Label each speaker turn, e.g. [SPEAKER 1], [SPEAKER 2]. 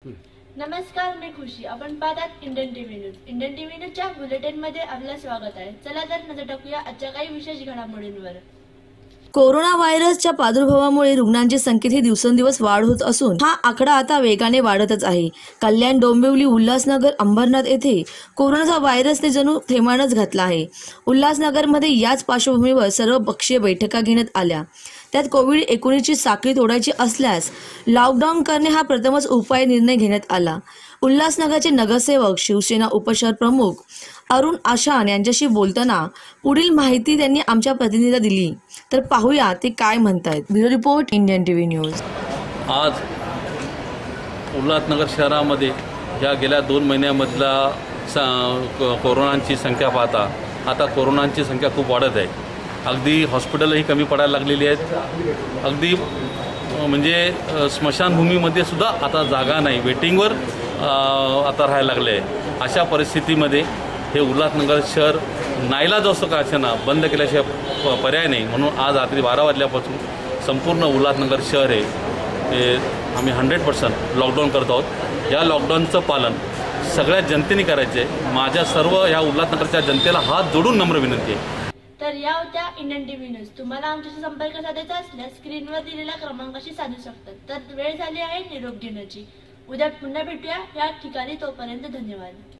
[SPEAKER 1] नमस्कार, मी खुशी. आपण पाहतात Indian TV news. Indian TV न्यूजच्या बुलेटिन मध्ये आपलं स्वागत आहे. चला तर नजर टाकूया आजच्या काही विशेष घडामोडींवर.
[SPEAKER 2] कोरोना व्हायरसच्या प्रादुर्भावामुळे रुग्णांची संख्येत दिवसेंदिवस वाढ होत असून हा आकडा आता वेगाने वाढतच आहे. कल्याण, डोंबिवली, उल्हासनगर, अंबरनाथ येथे कोरोनाचा व्हायरसने जणू थैमानच घातला आहे. उल्हासनगरमध्ये याच पार्श्वभूमीवर सर्व पक्षीय बैठका घेण्यात आल्या. त्यात कोविड-19ची साखळी तोडायची असल्यास लॉकडाऊन करणे हा प्रथमच उपाय निर्णय घेण्यात आला. उल्हासनगरचे नगरसेवक, शिवसेना उपशहर प्रमुख अरुण आशान यांच्याशी बोलताना पुढील माहिती त्यांनी आमच्या प्रतिनिधीला दिली. तर पाहूया ते काय म्हणतायत. Bureau report, Indian TV news.
[SPEAKER 3] आज उल्हासनगर शहरामध्ये या गेल्या 2 महिन्यामधला कोरोनाची संख्या पाहता आता कोरोनाची संख्या खूप वाढत आहे. अगदी हॉस्पिटलही कमी पडायला लागलेली आहेत. अगदी म्हणजे स्मशानभूमीमध्ये सुद्धा आता जागा नाही, वेटिंगवर आता राहायला लागले आहे. अशा परिस्थितीमध्ये हे उल्हासनगर शहर नाईलाजास्तव का असेना बंद केल्याशिवाय पर्याय नाही. म्हणून आज रात्री 12 वाजल्यापासून संपूर्ण उल्हासनगर शहर हे आम्ही 100% लॉकडाऊन करत आहोत. या लॉकडाऊनचं पालन सगळ्या जनतेने करायचे आहे. माझ्या सर्व या उल्हासनगरच्या जनतेला हात जोडून नम्र विनंती आहे.
[SPEAKER 1] तर या होत्या इंडियन टीव्ही न्यूज. तुम्हाला आमच्याशी संपर्क साधायचा असल्यास स्क्रीनवर दिलेल्या क्रमांकाशी साधू शकतात. तर वेळ झाली आहे निरोप घेण्याची. उद्या पुन्हा भेटूया या ठिकाणी. तोपर्यंत धन्यवाद.